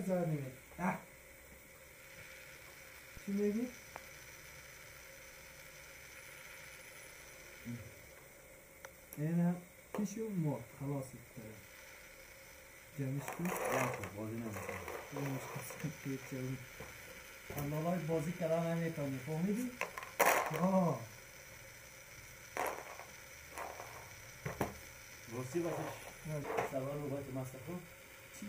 زدیم. چی میگی؟ اینا پیشو مرد خلاص کرد. جمعش کن؟ بازی نمیکنه. جمعش کن. الله بازی کردن نمیتونی فهمیدی؟ آه. راستی باشش سوار رو باید مصرفه چی؟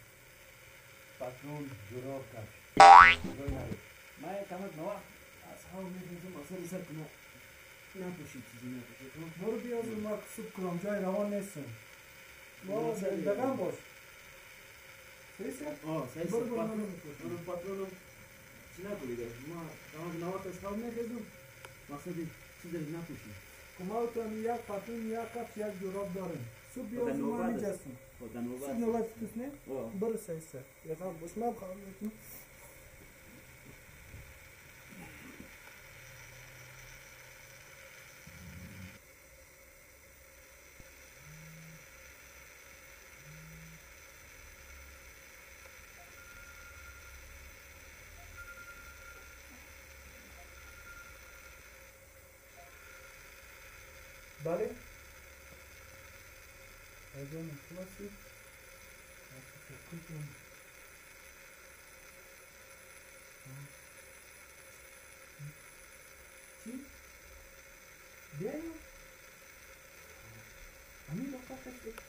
پترون جراب کش من کمک نوقت از هم میخوزم اصلا سر کنم نپوشید چیزی نپوشید برو بیاز رو ما کسوب کنم جای روان نیستم ما دقم باش سیسه؟ سیسه پترون چی نپوشید ما کمک نوقت از هم میخوزم مقصدی چیزی نپوشید کماوتان یک پترون یک کفش یک جراب داریم صبح بیاز رو ما میجستم صبح نوبت کس نه؟ برو سیسه یقام باش ما بخواهم بکنم بله؟ ایجان خلاصی؟ چی؟ بیایم؟ همین وقت هست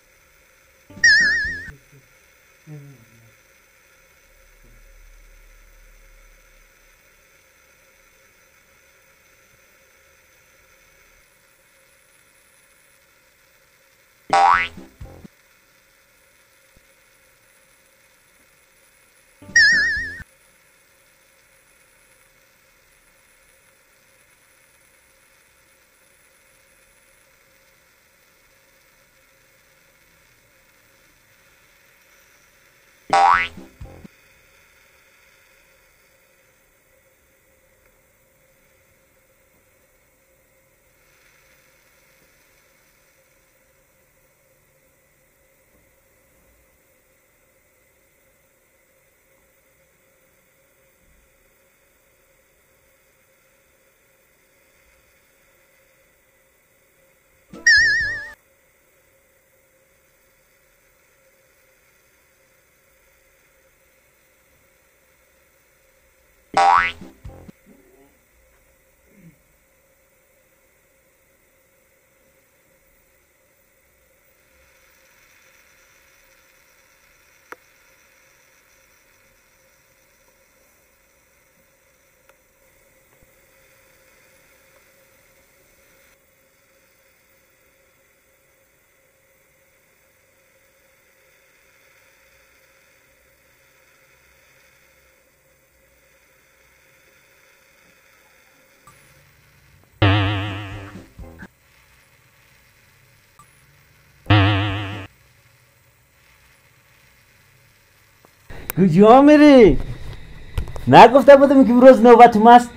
کجا میری؟ نگفته بودم که روز نوبت ماست؟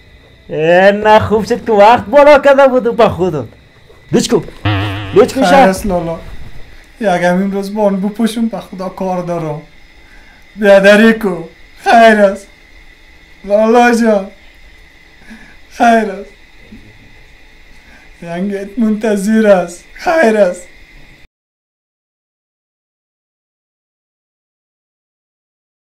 نه خوب شد که وقت بالا کرده بودم با خودم لوچکو خیر است لالا یک همین روز بان بپوشم به خدا کار دارم بیادری کو خیر است لالا جان خیر است ینگت منتظر است خیر است